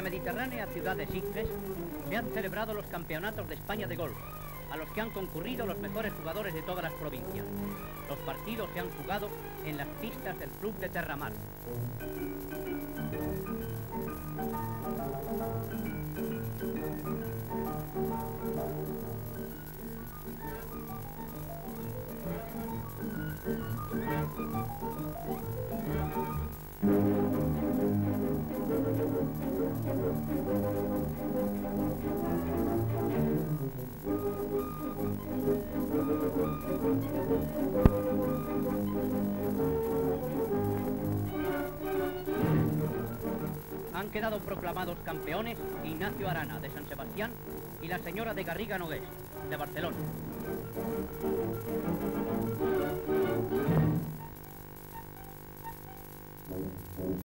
mediterránea ciudad de Sitges se han celebrado los campeonatos de España de golf, a los que han concurrido los mejores jugadores de todas las provincias. Los partidos se han jugado en las pistas del Club de Terramar. Han quedado proclamados campeones Ignacio Arana, de San Sebastián, y la señora de Garriga Nogués, de Barcelona.